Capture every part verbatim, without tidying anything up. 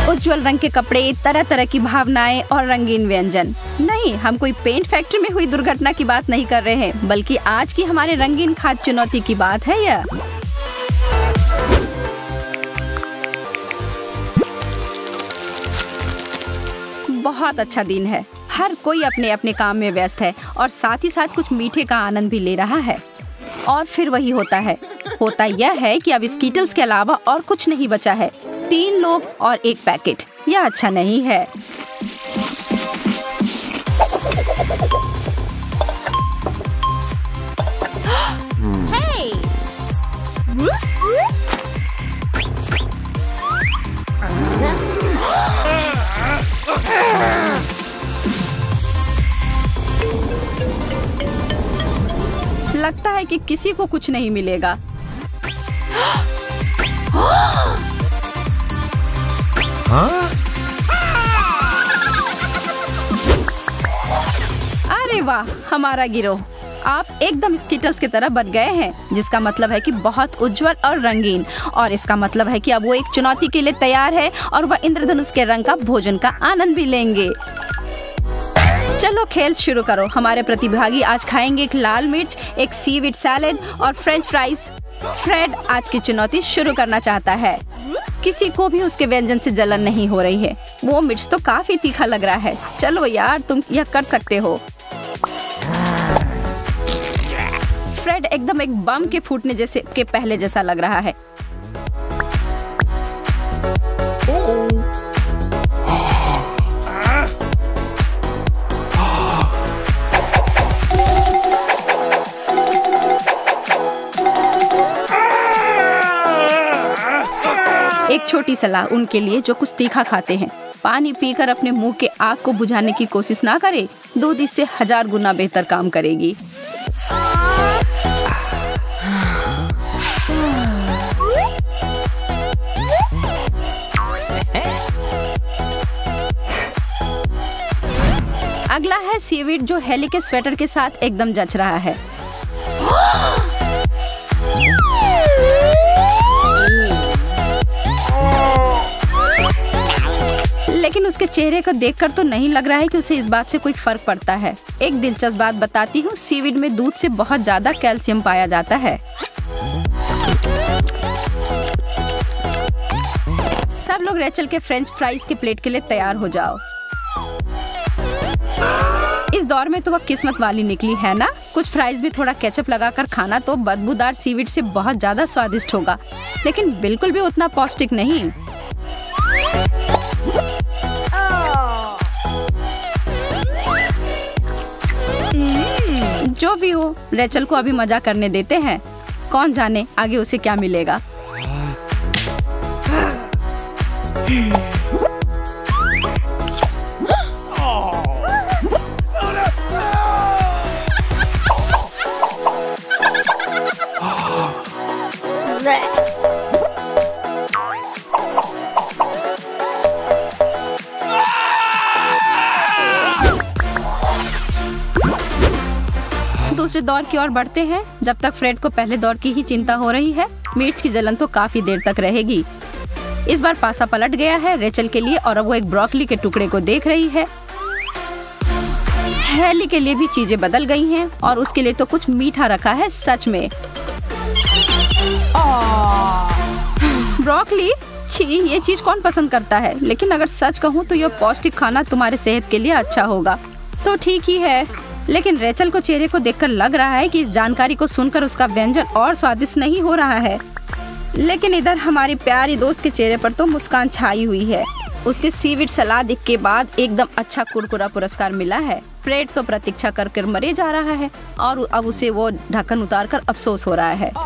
उज्जवल रंग के कपड़े, तरह तरह की भावनाएं और रंगीन व्यंजन। नहीं, हम कोई पेंट फैक्ट्री में हुई दुर्घटना की बात नहीं कर रहे हैं, बल्कि आज की हमारे रंगीन खाद्य चुनौती की बात है यह। बहुत अच्छा दिन है। हर कोई अपने अपने काम में व्यस्त है और साथ ही साथ कुछ मीठे का आनंद भी ले रहा है। और फिर वही होता है होता यह है कि अब स्कीटल्स के अलावा और कुछ नहीं बचा है। तीन लोग और एक पैकेट। यह अच्छा नहीं है। hey! लगता है कि किसी को कुछ नहीं मिलेगा। हाँ? अरे वाह, हमारा गिरोह। आप एकदम स्कीटल्स की तरह बन गए हैं, जिसका मतलब है कि बहुत उज्जवल और रंगीन। और इसका मतलब है कि अब वो एक चुनौती के लिए तैयार है और वह इंद्रधनुष के रंग का भोजन का आनंद भी लेंगे। चलो खेल शुरू करो। हमारे प्रतिभागी आज खाएंगे एक लाल मिर्च, एक सीवीड सैलेड और फ्रेंच फ्राइज। फ्रेड आज की चुनौती शुरू करना चाहता है। किसी को भी उसके व्यंजन से जलन नहीं हो रही है। वो मिर्च तो काफी तीखा लग रहा है। चलो यार, तुम यह कर सकते हो। फ्रेड एकदम एक बम के फूटने जैसे के पहले जैसा लग रहा है। एक छोटी सलाह उनके लिए जो कुछ तीखा खाते हैं। पानी पीकर अपने मुंह के आग को बुझाने की कोशिश ना करें। दूध इससे हजार गुना बेहतर काम करेगी। अगला है सीवीड, जो हेली के स्वेटर के साथ एकदम जच रहा है। लेकिन उसके चेहरे को देखकर तो नहीं लग रहा है कि उसे इस बात से कोई फर्क पड़ता है। एक दिलचस्प बात बताती हूँ, सीवीड में दूध से बहुत ज्यादा कैल्शियम पाया जाता है। सब लोग रेचल के फ्रेंच फ्राइज के प्लेट के लिए तैयार हो जाओ। इस दौर में तो वह किस्मत वाली निकली है ना। कुछ फ्राइज भी थोड़ा केचप लगाकर खाना तो बदबूदार सीवीड से बहुत ज्यादा स्वादिष्ट होगा, लेकिन बिल्कुल भी उतना पौष्टिक नहीं। जो भी हो, रेचल को अभी मजा करने देते हैं। कौन जाने आगे उसे क्या मिलेगा। दूसरे दौर की ओर बढ़ते हैं। जब तक फ्रेड को पहले दौर की ही चिंता हो रही है, मिर्च की जलन तो काफी देर तक रहेगी। इस बार पासा पलट गया है रेचल के लिए और अब वो एक ब्रोकली के टुकड़े को देख रही है। हेली के लिए भी चीजें बदल गई हैं और उसके लिए तो कुछ मीठा रखा है। सच में ब्रोकली, छी, ये चीज कौन पसंद करता है। लेकिन अगर सच कहूँ तो यह पौष्टिक खाना तुम्हारे सेहत के लिए अच्छा होगा, तो ठीक ही है। लेकिन रेचल को चेहरे को देखकर लग रहा है कि इस जानकारी को सुनकर उसका व्यंजन और स्वादिष्ट नहीं हो रहा है। लेकिन इधर हमारी प्यारी दोस्त के चेहरे पर तो मुस्कान छाई हुई है। उसके सीवीड सलाद के बाद एकदम अच्छा कुरकुरा पुरस्कार मिला है। फ्रेड तो प्रतीक्षा कर कर मरे जा रहा है और अब उसे वो ढक्कन उतारकर अफसोस हो रहा है।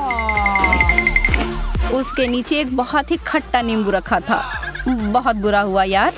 उसके नीचे एक बहुत ही खट्टा नींबू रखा था। बहुत बुरा हुआ यार।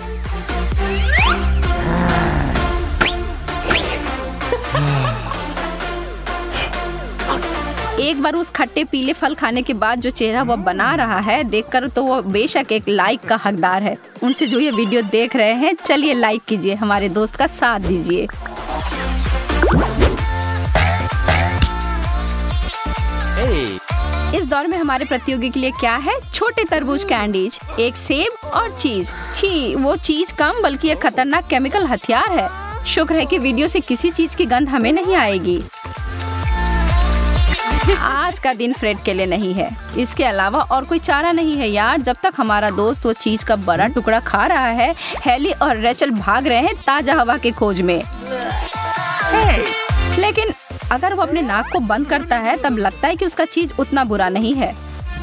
एक बार उस खट्टे पीले फल खाने के बाद जो चेहरा वो बना रहा है, देखकर तो वो बेशक एक लाइक का हकदार है। उनसे जो ये वीडियो देख रहे हैं, चलिए लाइक कीजिए, हमारे दोस्त का साथ दीजिए। Hey. इस दौर में हमारे प्रतियोगी के लिए क्या है? छोटे तरबूज कैंडीज, एक सेब और चीज। छी, वो चीज कम बल्कि एक खतरनाक केमिकल हथियार है। शुक्र है कि वीडियो से किसी चीज की गंध हमें नहीं आएगी। आज का दिन फ्रेड के लिए नहीं है। इसके अलावा और कोई चारा नहीं है यार। जब तक हमारा दोस्त वो चीज का बड़ा टुकड़ा खा रहा है, हेली और रेचल भाग रहे हैं ताजा हवा के खोज में। लेकिन अगर वो अपने नाक को बंद करता है तब लगता है कि उसका चीज उतना बुरा नहीं है।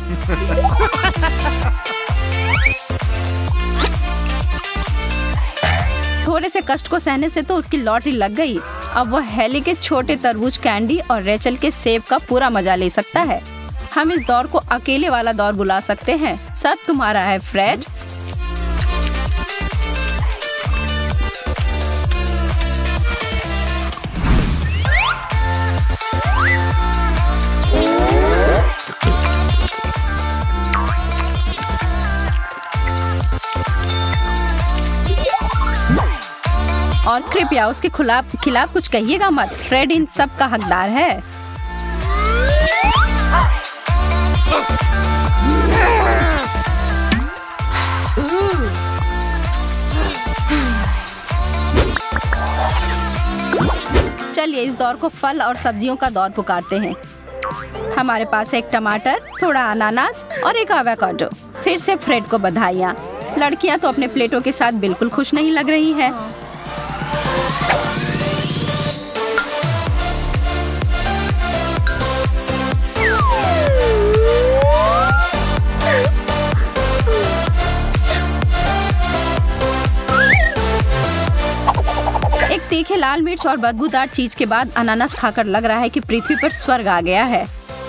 थोड़े से कष्ट को सहने से तो उसकी लॉटरी लग गई। अब वह हेली के छोटे तरबूज कैंडी और रेचल के सेब का पूरा मजा ले सकता है। हम इस दौर को अकेले वाला दौर बुला सकते हैं। सब तुम्हारा है फ्रेड। और कृपया उसके खिलाफ खिलाफ कुछ कहिएगा मत। फ्रेड इन सब का हकदार है। चलिए इस दौर को फल और सब्जियों का दौर पुकारते हैं। हमारे पास एक टमाटर, थोड़ा अनानास और एक एवोकाडो। फिर से फ्रेड को बधाइयाँ। लड़कियां तो अपने प्लेटों के साथ बिल्कुल खुश नहीं लग रही है। एक तीखे लाल मिर्च और बदबूदार चीज के बाद अनानास खाकर लग रहा है कि पृथ्वी पर स्वर्ग आ गया है।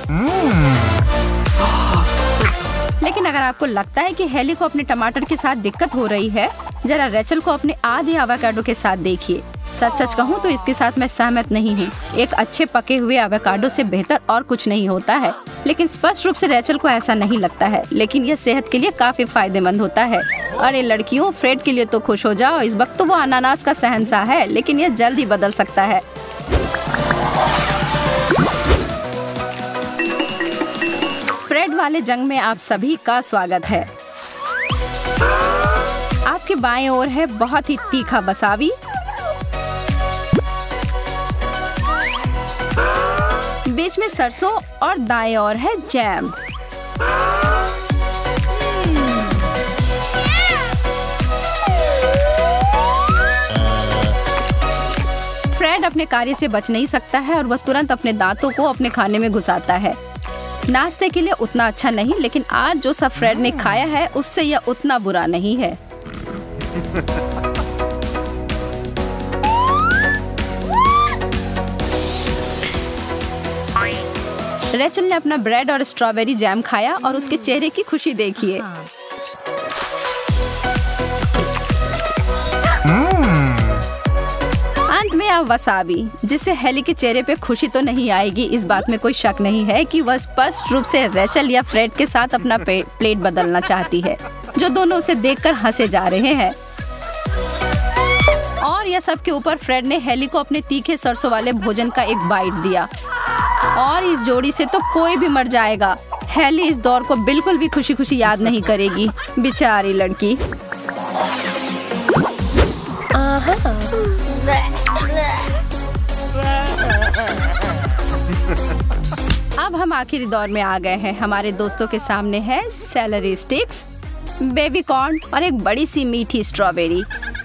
लेकिन अगर आपको लगता है कि हेली को अपने टमाटर के साथ दिक्कत हो रही है, जरा रेचल को अपने आधे एवोकाडो के साथ देखिए। सच सच कहूँ तो इसके साथ मैं सहमत नहीं हूँ। एक अच्छे पके हुए एवोकाडो से बेहतर और कुछ नहीं होता है। लेकिन स्पष्ट रूप से रेचल को ऐसा नहीं लगता है। लेकिन यह सेहत के लिए काफी फायदेमंद होता है। अरे लड़कियों, फ्रेड के लिए तो खुश हो जाओ। इस वक्त तो वो अनानास का शहंशाह है, लेकिन यह जल्द ही बदल सकता है। स्प्रेड वाले जंग में आप सभी का स्वागत है। आपके बाएं ओर है बहुत ही तीखा वसाबी, बीच में सरसों और दाएं ओर है जैम। फ्रेड अपने कार्य से बच नहीं सकता है और वह तुरंत अपने दांतों को अपने खाने में घुसाता है। नाश्ते के लिए उतना अच्छा नहीं, लेकिन आज जो सब फ्रेड ने खाया है उससे यह उतना बुरा नहीं है। रेचल ने अपना ब्रेड और स्ट्रॉबेरी जैम खाया और उसके चेहरे की खुशी देखिए। अंत में अब वसाबी, जिससे हेली के चेहरे पे खुशी तो नहीं आएगी। इस बात में कोई शक नहीं है कि वह स्पष्ट रूप से रेचल या फ्रेड के साथ अपना प्लेट बदलना चाहती है, जो दोनों उसे देखकर हंसे जा रहे हैं। और यह सब के ऊपर फ्रेड ने हेली को अपने तीखे सरसों वाले भोजन का एक बाइट दिया। और इस जोड़ी से तो कोई भी मर जाएगा। हेली इस दौर को बिल्कुल भी खुशी खुशी याद नहीं करेगी, बेचारी लड़की। अब हम आखिरी दौर में आ गए हैं। हमारे दोस्तों के सामने है सेलरी स्टिक्स, बेबी कॉर्न और एक बड़ी सी मीठी स्ट्रॉबेरी।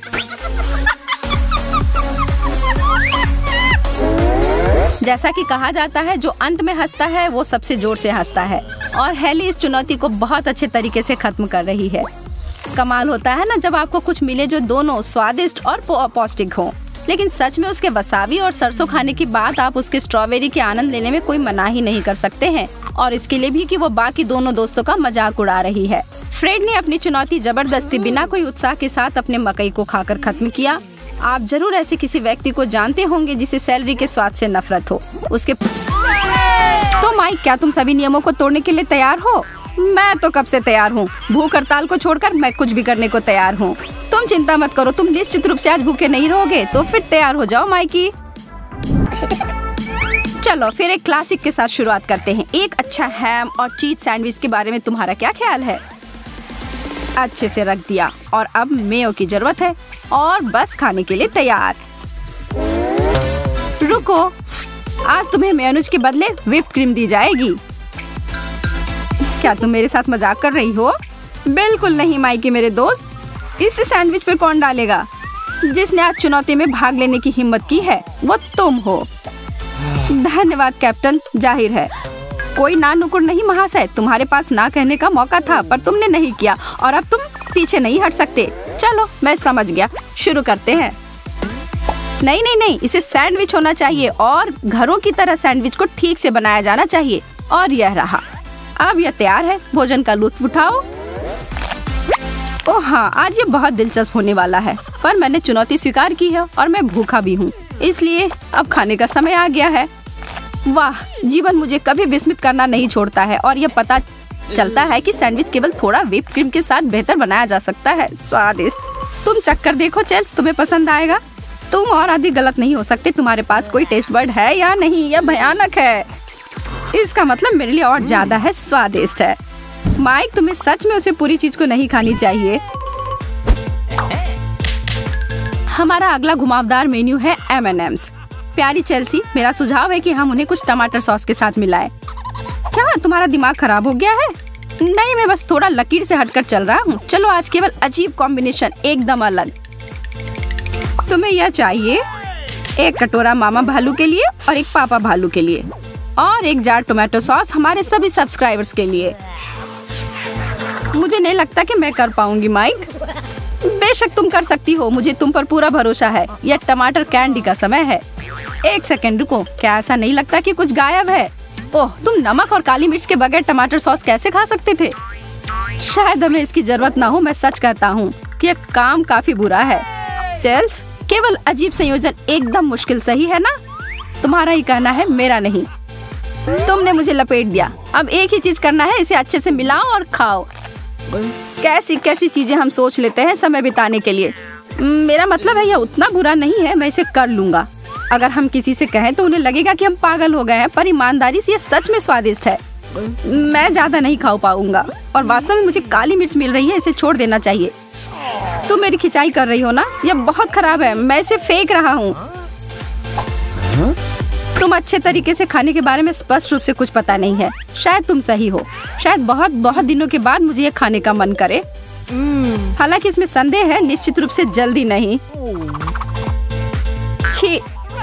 जैसा कि कहा जाता है, जो अंत में हंसता है वो सबसे जोर से हंसता है। और हेली इस चुनौती को बहुत अच्छे तरीके से खत्म कर रही है। कमाल होता है ना जब आपको कुछ मिले जो दोनों स्वादिष्ट और पौष्टिक हो। लेकिन सच में उसके वसाबी और सरसों खाने के बाद आप उसके स्ट्रॉबेरी के आनंद लेने में कोई मनाही नहीं कर सकते हैं। और इसके लिए भी कि वो बाकी दोनों दोस्तों का मजाक उड़ा रही है। फ्रेड ने अपनी चुनौती जबरदस्ती बिना कोई उत्साह के साथ अपने मकई को खाकर खत्म किया। आप जरूर ऐसे किसी व्यक्ति को जानते होंगे जिसे सेलरी के स्वाद से नफरत हो। उसके तो माइक, क्या तुम सभी नियमों को तोड़ने के लिए तैयार हो? मैं तो कब से तैयार हूँ। भूख हड़ताल को छोड़कर मैं कुछ भी करने को तैयार हूँ। तुम चिंता मत करो, तुम निश्चित रूप से आज भूखे नहीं रहोगे। तो फिर तैयार हो जाओ माइकी। चलो फिर एक क्लासिक के साथ शुरुआत करते हैं। एक अच्छा हैम और चीज सैंडविच के बारे में तुम्हारा क्या ख्याल है? अच्छे से रख दिया और अब मेयो की जरूरत है और बस खाने के लिए तैयार। रुको, आज तुम्हें मेयोनीज के बदले व्हिप्ड क्रीम दी जाएगी। क्या तुम मेरे साथ मजाक कर रही हो? बिल्कुल नहीं माइकी मेरे दोस्त। इस सैंडविच पर कौन डालेगा? जिसने आज चुनौती में भाग लेने की हिम्मत की है वो तुम हो। धन्यवाद कैप्टन। जाहिर है कोई ना नुकुर नहीं महाशय, तुम्हारे पास ना कहने का मौका था पर तुमने नहीं किया और अब तुम पीछे नहीं हट सकते। चलो मैं समझ गया, शुरू करते हैं। नहीं नहीं नहीं, इसे सैंडविच होना चाहिए और घरों की तरह सैंडविच को ठीक से बनाया जाना चाहिए। और यह रहा, अब यह तैयार है। भोजन का लुत्फ उठाओ। ओह हाँ, आज ये बहुत दिलचस्प होने वाला है, पर मैंने चुनौती स्वीकार की है और मैं भूखा भी हूँ, इसलिए अब खाने का समय आ गया है। वाह, जीवन मुझे कभी विस्मित करना नहीं छोड़ता है और यह पता चलता है कि सैंडविच केवल थोड़ा व्हिप्ड क्रीम के साथ बेहतर बनाया जा सकता है। स्वादिष्ट। तुम चक्कर देखो चेल्स, तुम्हें पसंद आएगा। तुम और आदि गलत नहीं हो सकते। तुम्हारे पास कोई टेस्ट बर्ड है या नहीं? यह भयानक है। इसका मतलब मेरे लिए और ज्यादा है स्वादिष्ट है। माइक, तुम्हें सच में उसे पूरी चीज को नहीं खानी चाहिए। हमारा अगला घुमावदार मेन्यू है एम एंड एम्स। प्यारी चेल्सी, मेरा सुझाव है कि हम उन्हें कुछ टमाटर सॉस के साथ मिलाएं। क्या तुम्हारा दिमाग खराब हो गया है? नहीं, मैं बस थोड़ा लकीर से हटकर चल रहा हूँ। चलो आज केवल अजीब कॉम्बिनेशन, एकदम अलग। तुम्हें यह चाहिए? एक कटोरा मामा भालू के लिए और एक पापा भालू के लिए और एक जार टोमेटो सॉस हमारे सभी सब्सक्राइबर्स के लिए। मुझे नहीं लगता कि मैं कर पाऊंगी माइक। बेशक तुम कर सकती हो, मुझे तुम पर पूरा भरोसा है। यह टमाटर कैंडी का समय है। एक सेकंड रुको, क्या ऐसा नहीं लगता कि कुछ गायब है? ओह, तुम नमक और काली मिर्च के बगैर टमाटर सॉस कैसे खा सकते थे? शायद हमें इसकी जरूरत ना हो। मैं सच कहता हूँ कि यह काम काफी बुरा है। चेल्स, केवल अजीब संयोजन एकदम मुश्किल, सही है ना? तुम्हारा ही कहना है, मेरा नहीं। तुमने मुझे लपेट दिया। अब एक ही चीज करना है, इसे अच्छे से मिलाओ और खाओ। कैसी कैसी चीजें हम सोच लेते हैं समय बिताने के लिए। मेरा मतलब है यह उतना बुरा नहीं है, मैं इसे कर लूंगा। अगर हम किसी से कहें तो उन्हें लगेगा कि हम पागल हो गए हैं, पर ईमानदारी से यह सच में स्वादिष्ट है। मैं ज्यादा नहीं खा पाऊंगा और वास्तव में मुझे काली मिर्च मिल रही है, इसे छोड़ देना चाहिए। तुम मेरी खिंचाई कर रही हो ना? यह बहुत खराब है, मैं इसे फेंक रहा हूँ। तुम अच्छे तरीके से खाने के बारे में स्पष्ट रूप से कुछ पता नहीं है। शायद तुम सही हो। शायद बहुत बहुत दिनों के बाद मुझे ये खाने का मन करे। हालांकि इसमें संदेह है, निश्चित रूप से जल्दी नहीं। छी।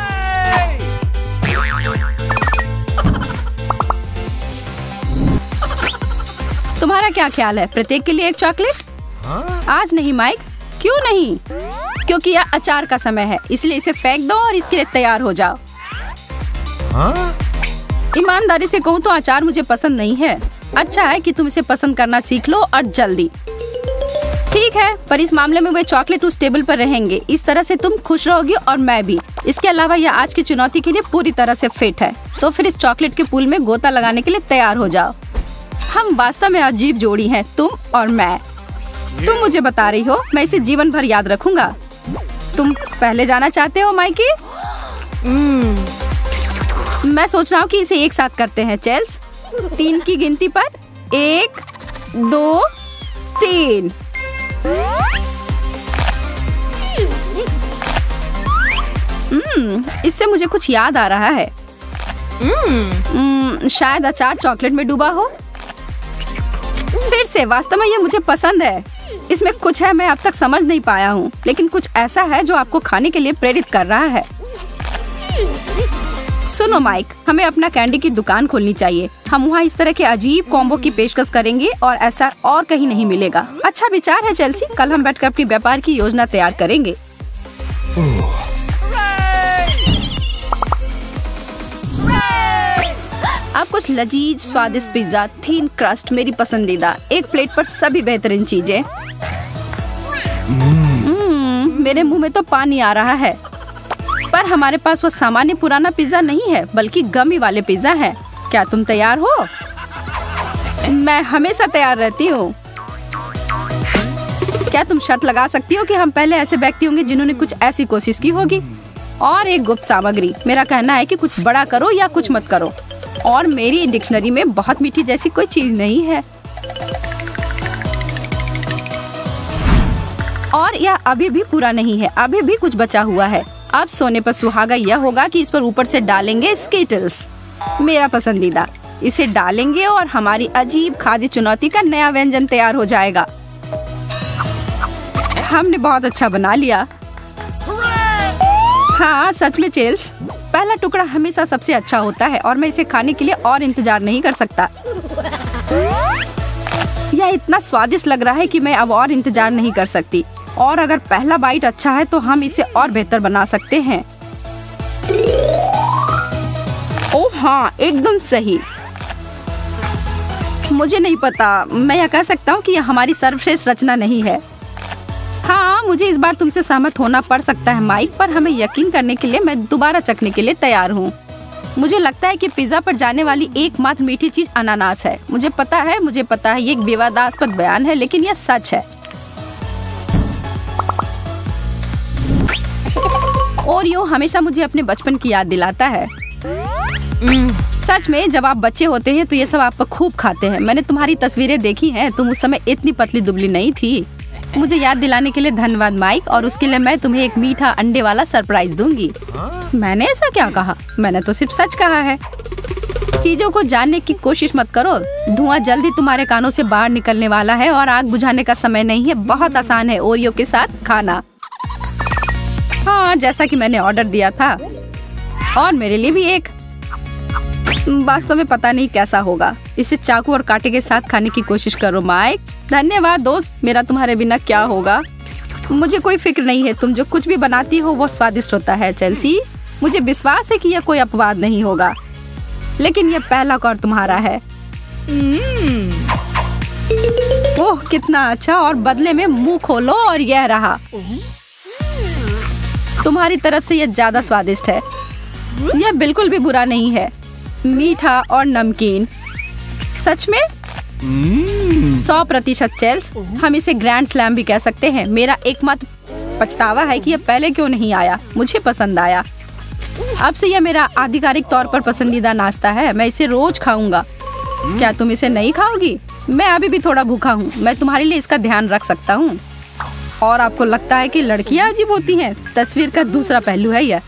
तुम्हारा क्या ख्याल है? प्रत्येक के लिए एक चॉकलेट? आज नहीं माइक। क्यों नहीं? क्योंकि यह अचार का समय है, इसलिए इसे फेंक दो और इसके लिए तैयार हो जाओ। हाँ? ईमानदारी से कहूँ तो अचार मुझे पसंद नहीं है। अच्छा है कि तुम इसे पसंद करना सीख लो और जल्दी। ठीक है, पर इस मामले में वे चॉकलेट उस टेबल पर रहेंगे। इस तरह से तुम खुश रहोगी और मैं भी। इसके अलावा यह आज की चुनौती के लिए पूरी तरह से फिट है। तो फिर इस चॉकलेट के पूल में गोता लगाने के लिए तैयार हो जाओ। हम वास्तव में अजीब जोड़ी हैं, तुम और मैं। तुम मुझे बता रही हो, मैं इसे जीवन भर याद रखूंगा। तुम पहले जाना चाहते हो माइकी? मैं सोच रहा हूँ कि इसे एक साथ करते हैं। चेल्स, तीन की गिनती पर एक, दो, तीन। हम्म, इससे मुझे कुछ याद आ रहा है। हम्म, शायद अचार चॉकलेट में डूबा हो। फिर से, वास्तव में ये मुझे पसंद है। इसमें कुछ है मैं अब तक समझ नहीं पाया हूँ, लेकिन कुछ ऐसा है जो आपको खाने के लिए प्रेरित कर रहा है। सुनो माइक, हमें अपना कैंडी की दुकान खोलनी चाहिए। हम वहाँ इस तरह के अजीब कॉम्बो की पेशकश करेंगे और ऐसा और कहीं नहीं मिलेगा। अच्छा विचार है चेल्सी, कल हम बैठकर अपनी व्यापार की योजना तैयार करेंगे। अब कुछ लजीज स्वादिष्ट पिज्जा, थीन क्रस्ट मेरी पसंदीदा। एक प्लेट पर सभी बेहतरीन चीजें। mm, मेरे मुंह में तो पानी आ रहा है। पर हमारे पास वो सामान्य पुराना पिज्जा नहीं है, बल्कि गमी वाले पिज्जा है। क्या तुम तैयार हो? मैं हमेशा तैयार रहती हूँ। क्या तुम शर्त लगा सकती हो कि हम पहले ऐसे व्यक्ति होंगे जिन्होंने कुछ ऐसी कोशिश की होगी? और एक गुप्त सामग्री। मेरा कहना है कि कुछ बड़ा करो या कुछ मत करो। और मेरी डिक्शनरी में बहुत मीठी जैसी कोई चीज नहीं है। और यह अभी भी पूरा नहीं है, अभी भी कुछ बचा हुआ है। अब सोने पर सुहागा यह होगा कि इस पर ऊपर से डालेंगे स्किटल्स, मेरा पसंदीदा। इसे डालेंगे और हमारी अजीब खाद्य चुनौती का नया व्यंजन तैयार हो जाएगा। हमने बहुत अच्छा बना लिया। हाँ सच में चेल्स, पहला टुकड़ा हमेशा सबसे अच्छा होता है और मैं इसे खाने के लिए और इंतजार नहीं कर सकता। यह इतना स्वादिष्ट लग रहा है कि मैं अब और इंतजार नहीं कर सकती। और अगर पहला बाइट अच्छा है तो हम इसे और बेहतर बना सकते हैं। ओह हाँ, एकदम सही। मुझे नहीं पता, मैं यह कह सकता हूँ कि यह हमारी सर्वश्रेष्ठ रचना नहीं है। हाँ, मुझे इस बार तुमसे सहमत होना पड़ सकता है माइक, पर हमें यकीन करने के लिए मैं दोबारा चखने के लिए तैयार हूँ। मुझे लगता है कि पिज्जा पर जाने वाली एकमात्र मीठी चीज अनानास है। मुझे पता है मुझे पता है ये एक विवादास्पद बयान है, लेकिन यह सच है। ओरियो हमेशा मुझे अपने बचपन की याद दिलाता है। सच में, जब आप बच्चे होते हैं तो ये सब आप पर खूब खाते हैं। मैंने तुम्हारी तस्वीरें देखी हैं, तुम उस समय इतनी पतली दुबली नहीं थी। मुझे याद दिलाने के लिए धन्यवाद माइक, और उसके लिए मैं तुम्हें एक मीठा अंडे वाला सरप्राइज दूंगी। मैंने ऐसा क्या कहा? मैंने तो सिर्फ सच कहा है। चीजों को जानने की कोशिश मत करो। धुआं जल्दी तुम्हारे कानों से बाहर निकलने वाला है और आग बुझाने का समय नहीं है। बहुत आसान है ओरियो के साथ खाना। हाँ, जैसा कि मैंने ऑर्डर दिया था। और मेरे लिए भी एक। वास्तव में पता नहीं कैसा होगा। इसे चाकू और कांटे के साथ खाने की कोशिश करो माइक। धन्यवाद दोस्त, मेरा तुम्हारे बिना क्या होगा। मुझे कोई फिक्र नहीं है, तुम जो कुछ भी बनाती हो वो स्वादिष्ट होता है चेल्सी। मुझे विश्वास है कि यह कोई अपवाद नहीं होगा, लेकिन यह पहला कौर तुम्हारा है। ओह कितना अच्छा। और बदले में मुंह खोलो और यह रहा। तुम्हारी तरफ से यह ज्यादा स्वादिष्ट है। यह बिल्कुल भी बुरा नहीं है, मीठा और नमकीन। सच में सौ प्रतिशत चेल्स। हम इसे ग्रैंड स्लैम भी कह सकते हैं। मेरा एकमात्र पछतावा है कि यह पहले क्यों नहीं आया। मुझे पसंद आया। अब से यह मेरा आधिकारिक तौर पर पसंदीदा नाश्ता है। मैं इसे रोज खाऊंगा। क्या तुम इसे नहीं खाओगी? मैं अभी भी थोड़ा भूखा हूँ। मैं तुम्हारे लिए इसका ध्यान रख सकता हूँ। और आपको लगता है कि लड़कियाँ अजीब होती हैं? तस्वीर का दूसरा पहलू है यह।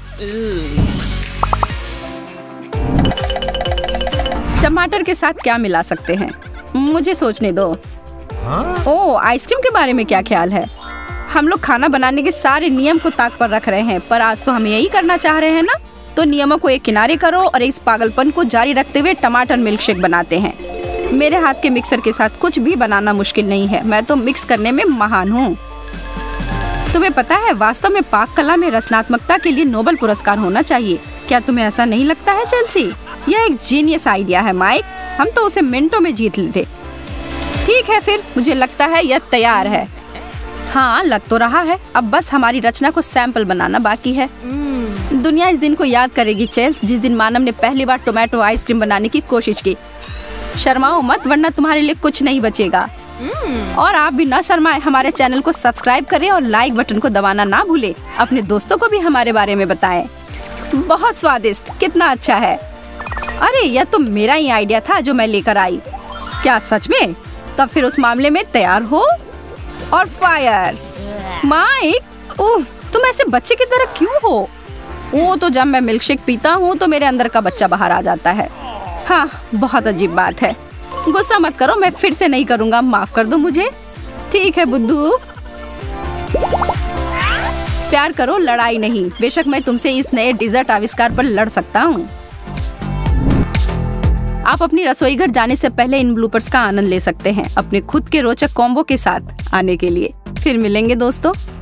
टमाटर के साथ क्या मिला सकते हैं? मुझे सोचने दो। ओह, आइसक्रीम के बारे में क्या ख्याल है? हम लोग खाना बनाने के सारे नियम को ताक पर रख रहे हैं, पर आज तो हम यही करना चाह रहे हैं ना। तो नियमों को एक किनारे करो और इस पागलपन को जारी रखते हुए टमाटर मिल्कशेक बनाते हैं। मेरे हाथ के मिक्सर के साथ कुछ भी बनाना मुश्किल नहीं है। मैं तो मिक्स करने में महान हूँ। तुम्हें पता है, वास्तव में पाक कला में रचनात्मकता के लिए नोबेल पुरस्कार होना चाहिए। क्या तुम्हें ऐसा नहीं लगता है चेल्सी? यह एक जीनियस आइडिया है माइक। हम तो उसे मिनटों में जीत लेते। ठीक है, फिर मुझे लगता है यह तैयार है। हाँ, लग तो रहा है। अब बस हमारी रचना को सैंपल बनाना बाकी है। दुनिया इस दिन को याद करेगी चेल्स, जिस दिन मानव ने पहली बार टोमेटो आइसक्रीम बनाने की कोशिश की। शर्माओ मत, वरना तुम्हारे लिए कुछ नहीं बचेगा। और आप भी ना शर्माए। हमारे चैनल को सब्सक्राइब करें और लाइक बटन को दबाना ना भूले। अपने दोस्तों को भी हमारे बारे में बताएं। बहुत स्वादिष्ट, कितना अच्छा है। अरे, यह तो मेरा ही आइडिया था जो मैं लेकर आई। क्या सच में? तब फिर उस मामले में तैयार हो। और फायर। माइक, ओह, तुम ऐसे बच्चे की तरह क्यों हो? वो तो जब मैं मिल्कशेक पीता हूँ तो मेरे अंदर का बच्चा बाहर आ जाता है। हाँ, बहुत अजीब बात है। गुस्सा मत करो, मैं फिर से नहीं करूँगा। माफ कर दो मुझे। ठीक है बुद्धू। प्यार करो, लड़ाई नहीं। बेशक मैं तुमसे इस नए डिजर्ट आविष्कार पर लड़ सकता हूँ। आप अपनी रसोई घर जाने से पहले इन ब्लूपर्स का आनंद ले सकते हैं अपने खुद के रोचक कॉम्बो के साथ। आने के लिए फिर मिलेंगे दोस्तों।